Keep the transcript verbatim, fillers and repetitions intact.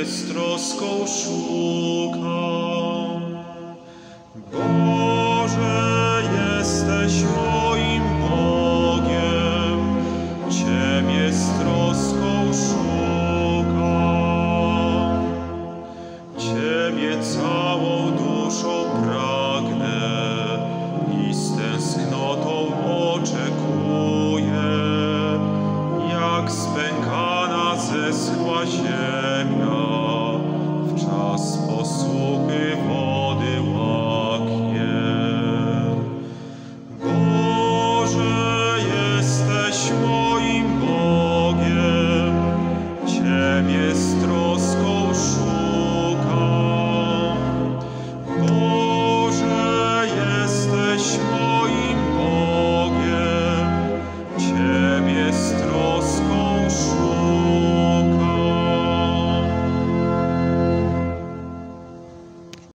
z troską szukam. Boże, jesteś moim Bogiem, Ciebie z troską szukam. Ciebie całą duszą pragnę i z tęsknotą oczekuję, jak spękana zeschła ziemia, w czas posuchy wody łaknie. Boże, jesteś moim Bogiem, Ciebie z troską